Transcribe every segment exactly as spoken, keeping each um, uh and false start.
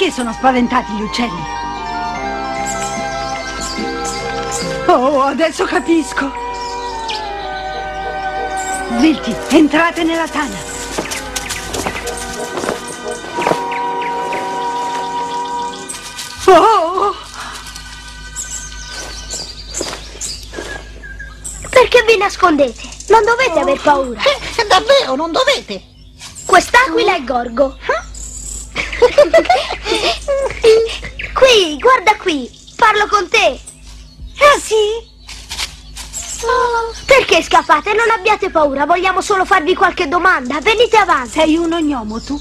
Perché sono spaventati gli uccelli? Oh, adesso capisco. Zitti, entrate nella tana. Oh! Perché vi nascondete? Non dovete oh. aver paura. Eh, davvero, non dovete. Quest'aquila è Gorgo. Qui, guarda qui. Parlo con te. Ah, sì? Oh. Perché scappate? Non abbiate paura. Vogliamo solo farvi qualche domanda. Venite avanti. Sei un ognomo, tu?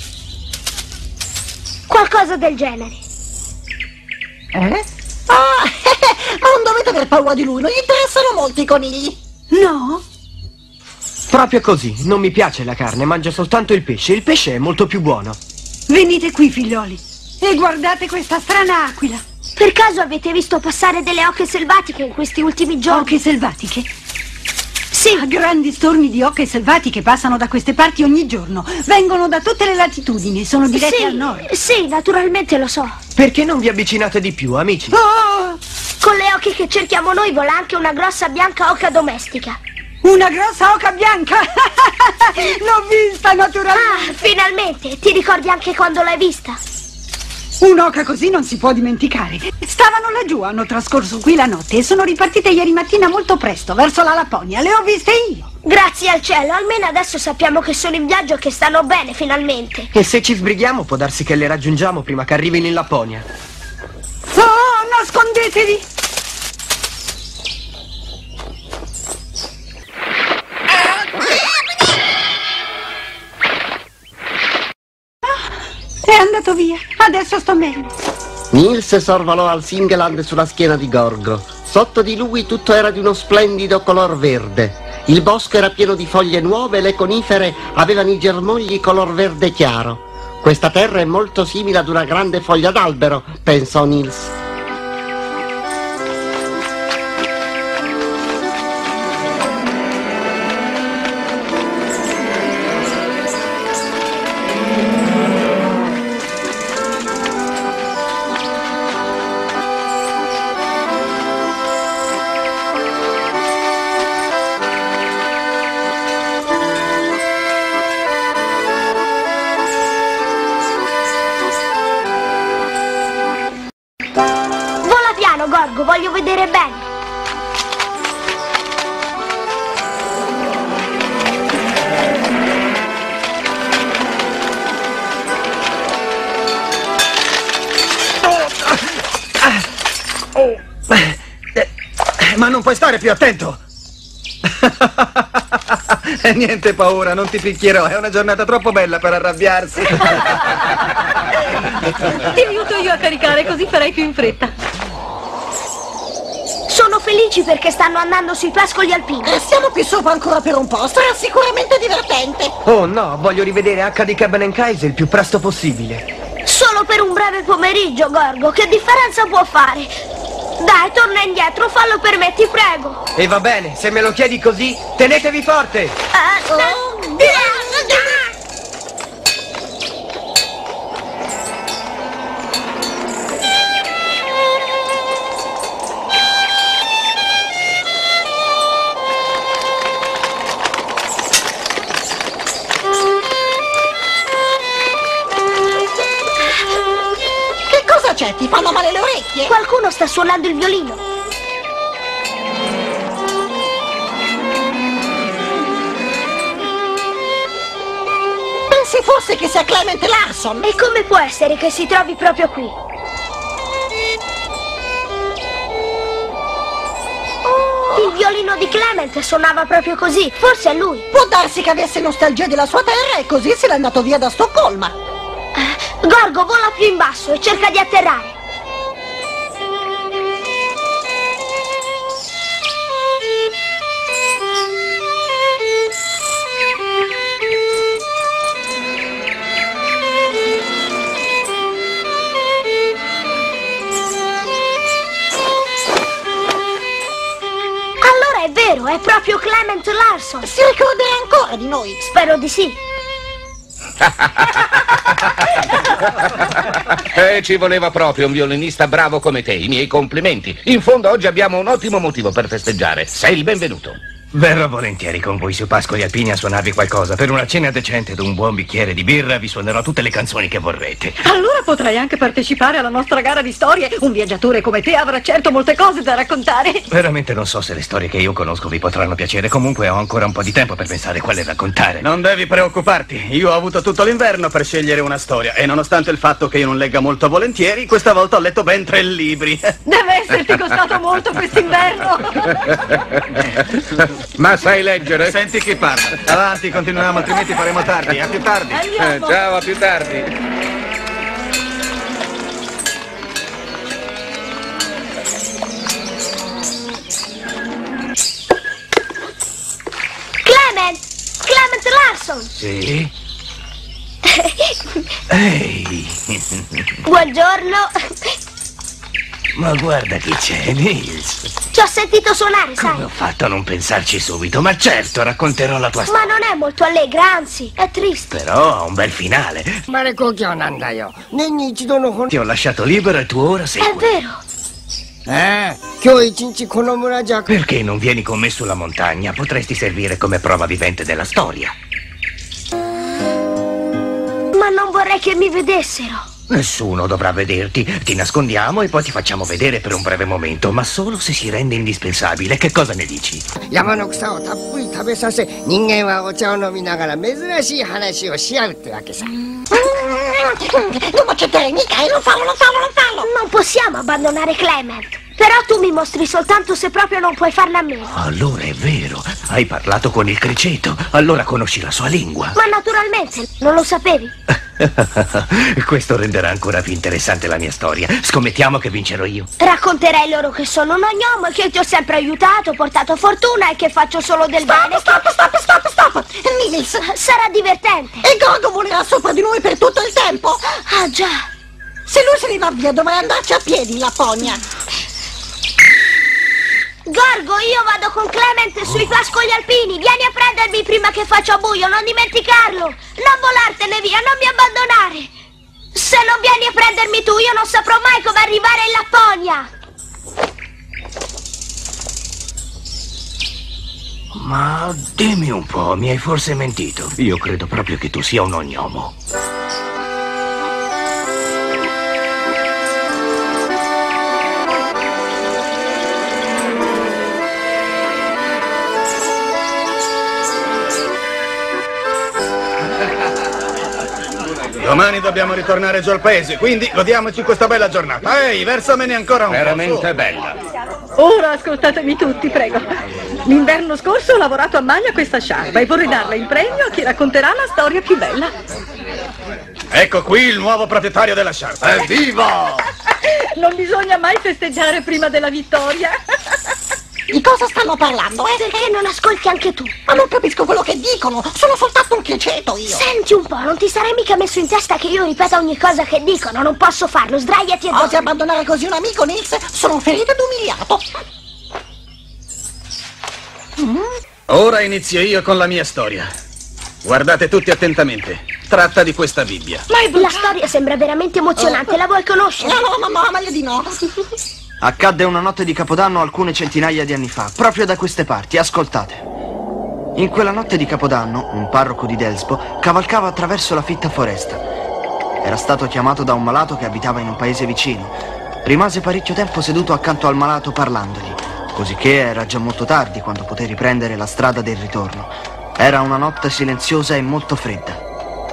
Qualcosa del genere. Eh? Ah, ma non dovete aver paura di lui. Non gli interessano molto i conigli. No? Proprio così. Non mi piace la carne. Mangio soltanto il pesce. Il pesce è molto più buono. Venite qui, figlioli. E guardate questa strana aquila. Per caso avete visto passare delle oche selvatiche in questi ultimi giorni? Oche selvatiche? Sì. Ah, grandi stormi di oche selvatiche passano da queste parti ogni giorno. Vengono da tutte le latitudini, sono diretti sì, al nord. Sì, naturalmente lo so. Perché non vi avvicinate di più, amici? Oh! Con le oche che cerchiamo noi vola anche una grossa bianca oca domestica. Una grossa oca bianca! L'ho vista, naturalmente! Ah, finalmente! Ti ricordi anche quando l'hai vista? Un'oca così non si può dimenticare. Stavano laggiù, hanno trascorso qui la notte e sono ripartite ieri mattina molto presto, verso la Lapponia. Le ho viste io. Grazie al cielo, almeno adesso sappiamo che sono in viaggio e che stanno bene, finalmente. E se ci sbrighiamo può darsi che le raggiungiamo prima che arrivino in Lapponia. Oh, nascondetevi! È andato via, adesso sto meglio. Nils sorvolò al Singeland sulla schiena di Gorgo. Sotto di lui tutto era di uno splendido color verde. Il bosco era pieno di foglie nuove e le conifere avevano i germogli color verde chiaro. Questa terra è molto simile ad una grande foglia d'albero, pensò Nils. Gorgo, voglio vedere bene. Oh. Ma non puoi stare più attento. E niente paura, non ti picchierò. È una giornata troppo bella per arrabbiarsi. Ti aiuto io a caricare, così farai più in fretta. Sono felici perché stanno andando sui pascoli alpini. Restiamo qui sopra ancora per un po', sarà sicuramente divertente. Oh no, voglio rivedere H di Kebnekaise il più presto possibile. Solo per un breve pomeriggio, Gorgo, che differenza può fare? Dai, torna indietro, fallo per me, ti prego. E va bene, se me lo chiedi così, tenetevi forte. Uh, uh, uh, C'è, ti fanno male le orecchie? Qualcuno sta suonando il violino. Pensi forse che sia Clement Larson? E come può essere che si trovi proprio qui? Oh. Il violino di Clement suonava proprio così. Forse è lui. Può darsi che avesse nostalgia della sua terra e così se n'è andato via da Stoccolma. Gorgo, vola più in basso e cerca di atterrare. Allora è vero, è proprio Clement Larson. Si ricorderà ancora di noi? Spero di sì. Eh, ci voleva proprio un violinista bravo come te. I miei complimenti. In fondo oggi abbiamo un ottimo motivo per festeggiare. Sei il benvenuto. Verrò volentieri con voi su Pascoli Alpini a suonarvi qualcosa. Per una cena decente ed un buon bicchiere di birra vi suonerò tutte le canzoni che vorrete. Allora potrai anche partecipare alla nostra gara di storie. Un viaggiatore come te avrà certo molte cose da raccontare. Veramente non so se le storie che io conosco vi potranno piacere. Comunque ho ancora un po' di tempo per pensare quale raccontare. Non devi preoccuparti. Io ho avuto tutto l'inverno per scegliere una storia. E nonostante il fatto che io non legga molto volentieri, questa volta ho letto ben tre libri. Deve esserti costato molto quest'inverno. Ma sai leggere? Senti chi parla. Avanti, continuiamo, altrimenti faremo tardi. A più tardi. Eh, ciao, a più tardi. Clement! Clement Larson! Sì? Ehi! Buongiorno. Ma guarda chi c'è, Nils. Ci ho sentito suonare, sai? Come ho fatto a non pensarci subito? Ma certo, racconterò la tua Ma storia. non è molto allegra, anzi, è triste. Però ha un bel finale. Ti ho lasciato libero e tu ora sei È qui. vero. Perché non vieni con me sulla montagna? Potresti servire come prova vivente della storia. Ma non vorrei che mi vedessero. Nessuno dovrà vederti. Ti nascondiamo e poi ti facciamo vedere per un breve momento, ma solo se si rende indispensabile. Che cosa ne dici? 山の草をたっぷり食べさせ、人間はお茶を飲みながら珍しい話をし合うってわけさ。 Non accetterei mica, e non fallo, non fallo, non fallo! Non possiamo abbandonare Clement. Però tu mi mostri soltanto se proprio non puoi farla a meno. Allora è vero, hai parlato con il criceto, allora conosci la sua lingua. Ma naturalmente, non lo sapevi? Questo renderà ancora più interessante la mia storia. Scommettiamo che vincerò io. Racconterai loro che sono un ognomo e che ti ho sempre aiutato, portato fortuna e che faccio solo del Stop, bene. stop, stop, stop, stop! Nils! Sarà divertente. E Gorgo volerà sopra di noi per tutto il tempo! Ah già. Se lui se ne va via, dovrei andarci a piedi in Lapponia. Gorgo, io vado con Clement sui pascoli alpini. Vieni a prendermi prima che faccia buio, non dimenticarlo. Non volartene via, non mi abbandonare. Se non vieni a prendermi tu, io non saprò mai come arrivare in Lapponia. Ma dimmi un po', mi hai forse mentito? Io credo proprio che tu sia un ognomo. Domani dobbiamo ritornare giù al paese, quindi godiamoci questa bella giornata. Ehi, versamene ancora un po'. Veramente bella. Ora ascoltatemi tutti, prego. L'inverno scorso ho lavorato a maglia questa sciarpa e vorrei darla in premio a chi racconterà la storia più bella. Ecco qui il nuovo proprietario della sciarpa. Evviva! Non bisogna mai festeggiare prima della vittoria. Di cosa stanno parlando, eh? Perché non ascolti anche tu? Ma non capisco quello che dicono, sono soltanto un criceto io. Senti un po', non ti sarei mica messo in testa che io ripeta ogni cosa che dicono. Non posso farlo, sdraiati e dormi. Osi abbandonare così un amico, Nils? Sono ferito ed umiliato. Ora inizio io con la mia storia. Guardate tutti attentamente. Tratta di questa Bibbia. Ma la storia sembra veramente emozionante, la vuoi conoscere? No, no, mamma, meglio di no. Accadde una notte di Capodanno alcune centinaia di anni fa, proprio da queste parti, ascoltate. In quella notte di Capodanno, un parroco di Delsbo cavalcava attraverso la fitta foresta. Era stato chiamato da un malato che abitava in un paese vicino. Rimase parecchio tempo seduto accanto al malato parlandogli, cosicché era già molto tardi quando poté riprendere la strada del ritorno. Era una notte silenziosa e molto fredda.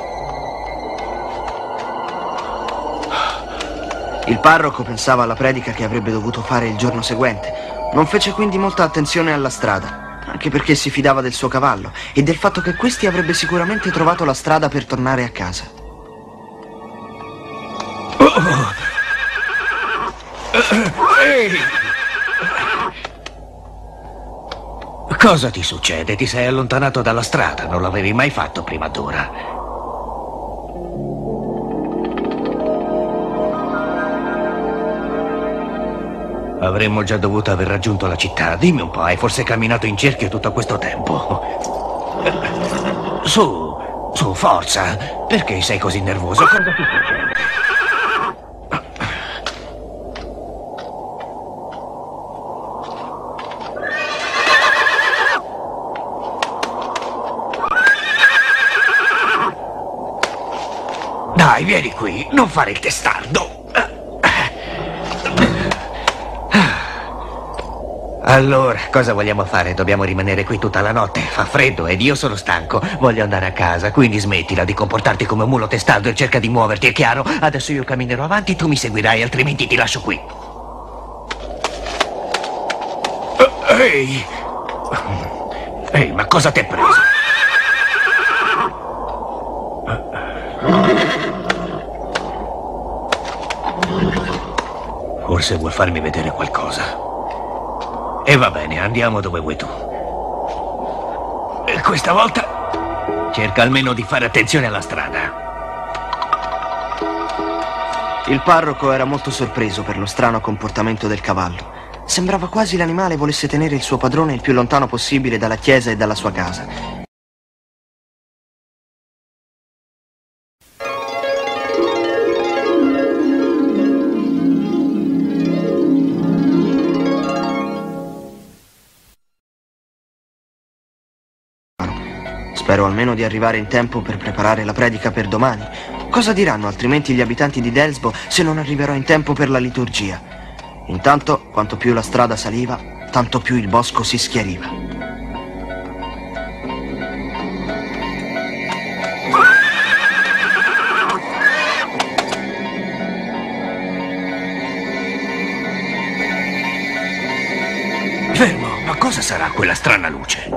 Il parroco pensava alla predica che avrebbe dovuto fare il giorno seguente. Non fece quindi molta attenzione alla strada, anche perché si fidava del suo cavallo e del fatto che questi avrebbe sicuramente trovato la strada per tornare a casa. Cosa ti succede? Ti sei allontanato dalla strada, non l'avevi mai fatto prima d'ora. Avremmo già dovuto aver raggiunto la città. Dimmi un po', hai forse camminato in cerchio tutto questo tempo? Su, Su, forza. Perché sei così nervoso? Cosa ti succede? Dai, vieni qui, non fare il testardo. Allora, cosa vogliamo fare? Dobbiamo rimanere qui tutta la notte. Fa freddo ed io sono stanco. Voglio andare a casa, quindi smettila di comportarti come un mulo testardo e cerca di muoverti, è chiaro? Adesso io camminerò avanti, tu mi seguirai, altrimenti ti lascio qui. Ehi! Ehi, ma cosa ti è preso? Forse vuoi farmi vedere qualcosa. E va bene, andiamo dove vuoi tu. E questa volta cerca almeno di fare attenzione alla strada. Il parroco era molto sorpreso per lo strano comportamento del cavallo. Sembrava quasi l'animale volesse tenere il suo padrone il più lontano possibile dalla chiesa e dalla sua casa. Spero almeno di arrivare in tempo per preparare la predica per domani. Cosa diranno altrimenti gli abitanti di Delsbo se non arriverò in tempo per la liturgia? Intanto, quanto più la strada saliva, tanto più il bosco si schiariva. Fermo, ma cosa sarà quella strana luce?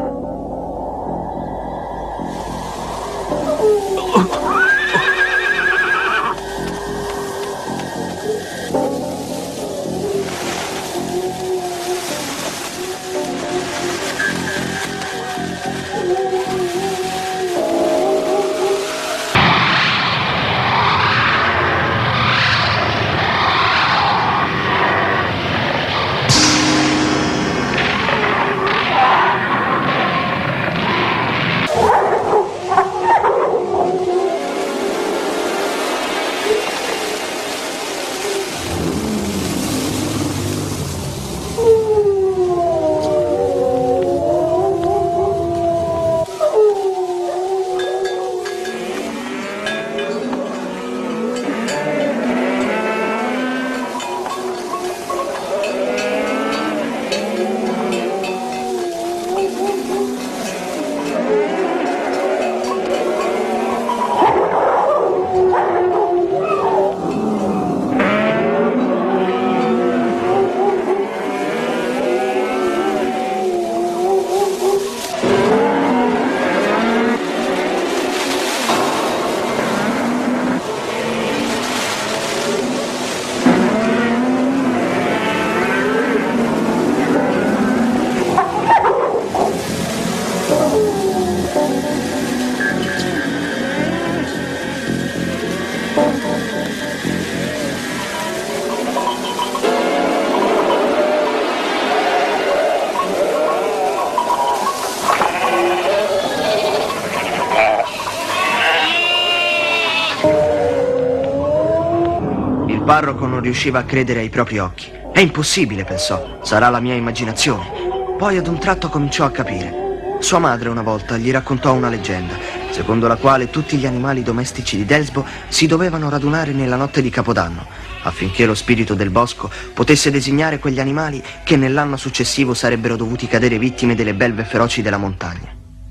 Il parroco non riusciva a credere ai propri occhi. È impossibile, pensò. Sarà la mia immaginazione. Poi ad un tratto cominciò a capire. Sua madre una volta gli raccontò una leggenda, secondo la quale tutti gli animali domestici di Delsbo si dovevano radunare nella notte di Capodanno, affinché lo spirito del bosco potesse designare quegli animali che nell'anno successivo sarebbero dovuti cadere vittime delle belve feroci della montagna.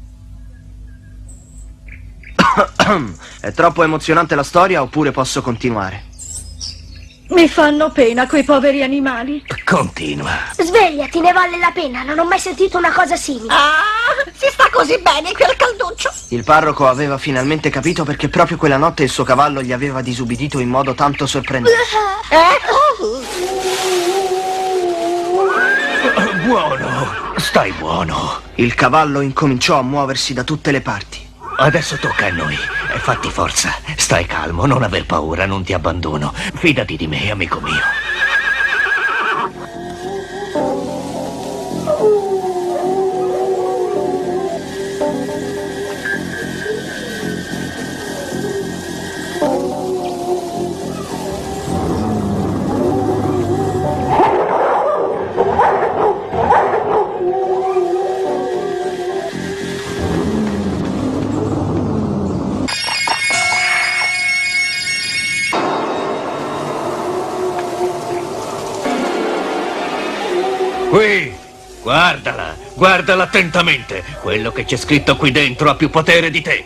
È troppo emozionante la storia oppure posso continuare? Mi fanno pena quei poveri animali. Continua. Svegliati, ne vale la pena. Non ho mai sentito una cosa simile. Ah, si sta così bene qui al calduccio. Il parroco aveva finalmente capito perché proprio quella notte il suo cavallo gli aveva disubbidito in modo tanto sorprendente. Eh? Buono, stai buono. Il cavallo incominciò a muoversi da tutte le parti. Adesso tocca a noi. E fatti forza. Stai calmo, non aver paura, non ti abbandono. Fidati di me, amico mio. Guardala, guardala attentamente. Quello che c'è scritto qui dentro ha più potere di te.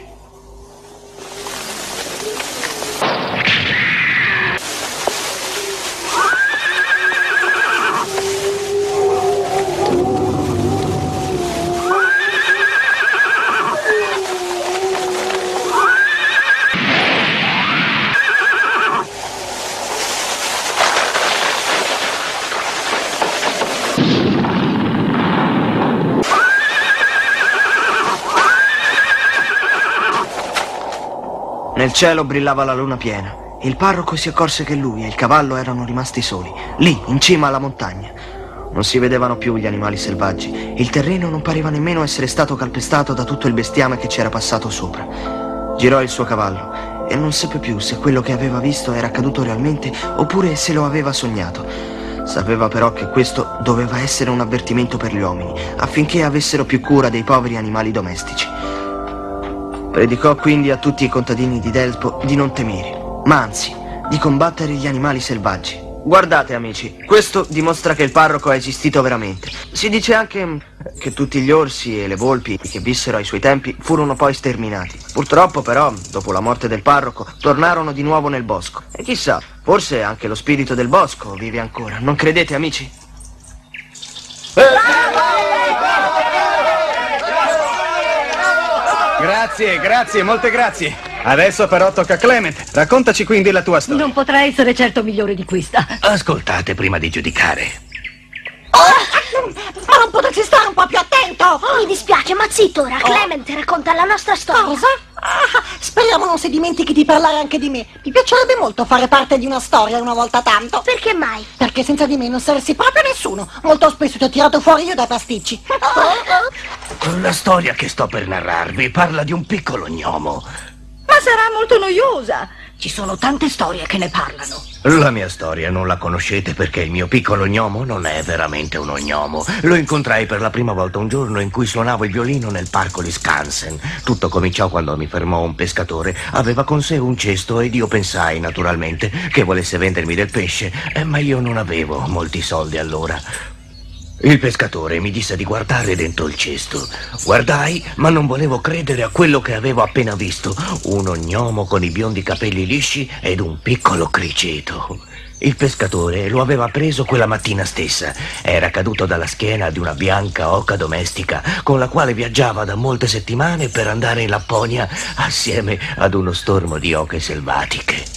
Nel cielo brillava la luna piena. Il parroco si accorse che lui e il cavallo erano rimasti soli, lì, in cima alla montagna. Non si vedevano più gli animali selvaggi. Il terreno non pareva nemmeno essere stato calpestato da tutto il bestiame che c'era passato sopra. Girò il suo cavallo e non seppe più se quello che aveva visto era accaduto realmente oppure se lo aveva sognato. Sapeva però che questo doveva essere un avvertimento per gli uomini, affinché avessero più cura dei poveri animali domestici. Predicò quindi a tutti i contadini di Delsbo di non temere, ma anzi, di combattere gli animali selvaggi. Guardate, amici, questo dimostra che il parroco è esistito veramente. Si dice anche che tutti gli orsi e le volpi che vissero ai suoi tempi furono poi sterminati. Purtroppo, però, dopo la morte del parroco, tornarono di nuovo nel bosco. E chissà, forse anche lo spirito del bosco vive ancora. Non credete, amici? Grazie, grazie, molte grazie. Adesso però tocca a Clement. Raccontaci quindi la tua storia. Non potrà essere certo migliore di questa. Ascoltate prima di giudicare. Oh, ma non potete stare un po' più attento? Mi dispiace, ma zitto ora. Clement racconta la nostra storia. Cosa? Ah, speriamo non si dimentichi di parlare anche di me. Mi piacerebbe molto fare parte di una storia una volta tanto. Perché mai? Perché senza di me non saresti proprio nessuno. Molto spesso ti ho tirato fuori io dai pasticci. La storia che sto per narrarvi parla di un piccolo gnomo. Ma sarà molto noiosa. Ci sono tante storie che ne parlano. La mia storia non la conoscete perché il mio piccolo gnomo non è veramente uno gnomo. Lo incontrai per la prima volta un giorno in cui suonavo il violino nel parco di Skansen. Tutto cominciò quando mi fermò un pescatore. Aveva con sé un cesto ed io pensai, naturalmente, che volesse vendermi del pesce, eh, ma io non avevo molti soldi allora. Il pescatore mi disse di guardare dentro il cesto. Guardai, ma non volevo credere a quello che avevo appena visto. Uno gnomo con i biondi capelli lisci ed un piccolo criceto. Il pescatore lo aveva preso quella mattina stessa. Era caduto dalla schiena di una bianca oca domestica con la quale viaggiava da molte settimane per andare in Lapponia assieme ad uno stormo di oche selvatiche.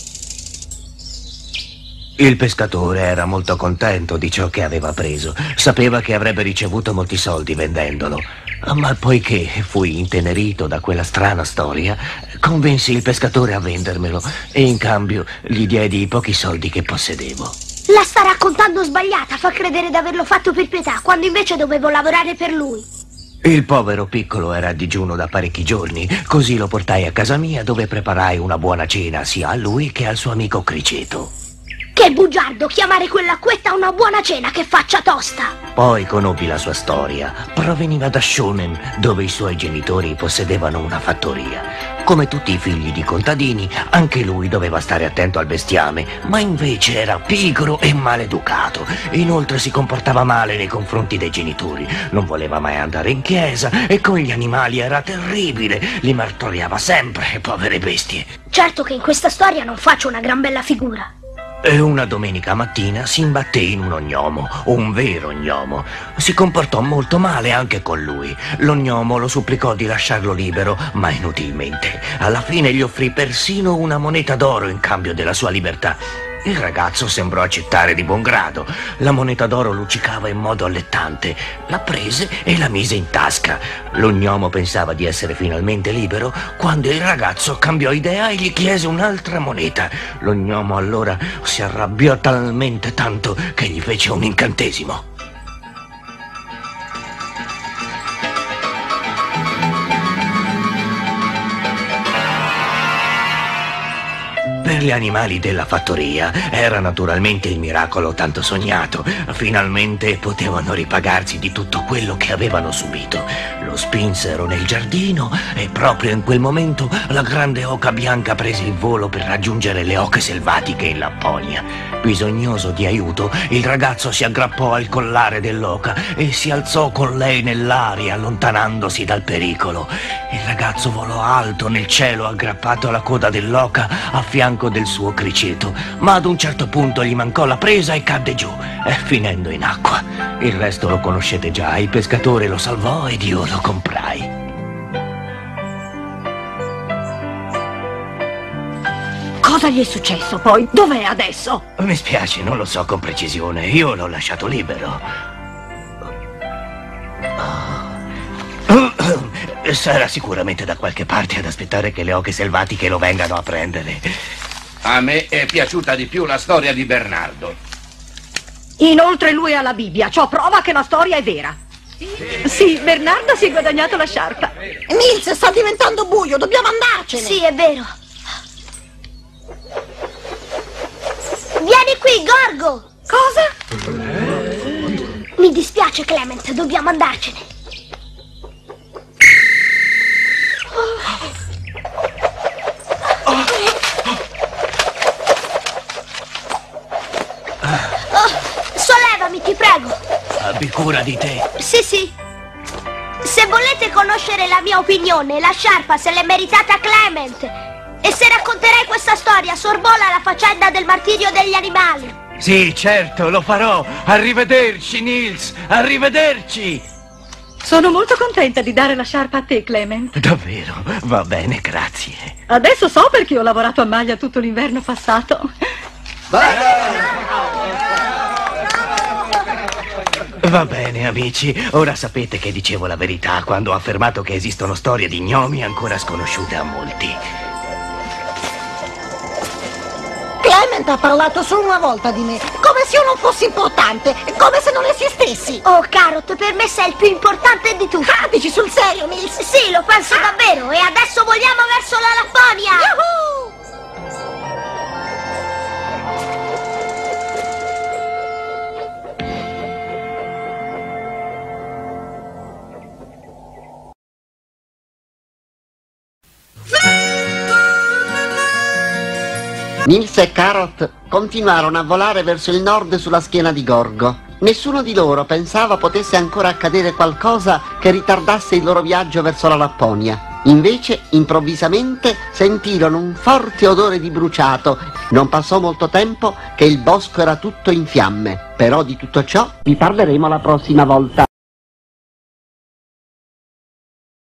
Il pescatore era molto contento di ciò che aveva preso. Sapeva che avrebbe ricevuto molti soldi vendendolo. Ma poiché fui intenerito da quella strana storia, convinsi il pescatore a vendermelo e in cambio gli diedi i pochi soldi che possedevo. La sta raccontando sbagliata, fa credere di averlo fatto per pietà, quando invece dovevo lavorare per lui. Il povero piccolo era a digiuno da parecchi giorni, così lo portai a casa mia dove preparai una buona cena sia a lui che al suo amico criceto. Che bugiardo chiamare quell'acquetta una buona cena, che faccia tosta! Poi conobbi la sua storia. Proveniva da Schonen, dove i suoi genitori possedevano una fattoria. Come tutti i figli di contadini, anche lui doveva stare attento al bestiame, ma invece era pigro e maleducato. Inoltre si comportava male nei confronti dei genitori. Non voleva mai andare in chiesa e con gli animali era terribile. Li martoriava sempre, povere bestie. Certo che in questa storia non faccio una gran bella figura. E una domenica mattina si imbatté in uno gnomo, un vero gnomo. Si comportò molto male anche con lui. Lo gnomo lo supplicò di lasciarlo libero, ma inutilmente. Alla fine gli offrì persino una moneta d'oro in cambio della sua libertà. Il ragazzo sembrò accettare di buon grado. La moneta d'oro luccicava in modo allettante. La prese e la mise in tasca. Lo gnomo pensava di essere finalmente libero quando il ragazzo cambiò idea e gli chiese un'altra moneta. Lo gnomo allora si arrabbiò talmente tanto che gli fece un incantesimo. Per Per gli animali della fattoria era naturalmente il miracolo tanto sognato. Finalmente potevano ripagarsi di tutto quello che avevano subito. Lo spinsero nel giardino e proprio in quel momento la grande oca bianca prese il volo per raggiungere le oche selvatiche in Lapponia. Bisognoso di aiuto, il ragazzo si aggrappò al collare dell'oca e si alzò con lei nell'aria, allontanandosi dal pericolo. Il ragazzo volò alto nel cielo, aggrappato alla coda dell'oca a fianco del suo criceto, ma ad un certo punto gli mancò la presa e cadde giù, eh, finendo in acqua. Il resto lo conoscete già, il pescatore lo salvò ed io lo comprai. Cosa gli è successo poi? Dov'è adesso? Mi spiace, non lo so con precisione. Io l'ho lasciato libero. Sarà sicuramente da qualche parte ad aspettare che le oche selvatiche lo vengano a prendere. A me è piaciuta di più la storia di Bernardo. Inoltre lui ha la Bibbia, ciò prova che la storia è vera. Sì, Bernardo si è guadagnato la sciarpa. Nils, sta diventando buio, dobbiamo andarcene. Sì, è vero. Vieni qui, Gorgo! Cosa? Mi dispiace, Clement, dobbiamo andarcene. Oh, sollevami, ti prego. Abbi cura di te. Sì, sì. Se volete conoscere la mia opinione, la sciarpa se l'è meritata Clement. E se racconterei questa storia, sorvola la faccenda del martirio degli animali. Sì, certo, lo farò. Arrivederci, Nils. Arrivederci. Sono molto contenta di dare la sciarpa a te, Clement. Davvero? Va bene, grazie. Adesso so perché ho lavorato a maglia tutto l'inverno passato. Va bene, amici. Ora sapete che dicevo la verità quando ho affermato che esistono storie di gnomi ancora sconosciute a molti. Clement ha parlato solo una volta di me, come se io non fossi importante, come se non esistessi. Oh, Carrot, per me sei il più importante di tutti. Ah, dici sul serio, Nils? Sì, lo penso davvero. E adesso vogliamo verso la Lapponia. Yahoo! Nils e Carrot continuarono a volare verso il nord sulla schiena di Gorgo. Nessuno di loro pensava potesse ancora accadere qualcosa che ritardasse il loro viaggio verso la Lapponia. Invece, improvvisamente, sentirono un forte odore di bruciato. Non passò molto tempo che il bosco era tutto in fiamme. Però di tutto ciò vi parleremo la prossima volta.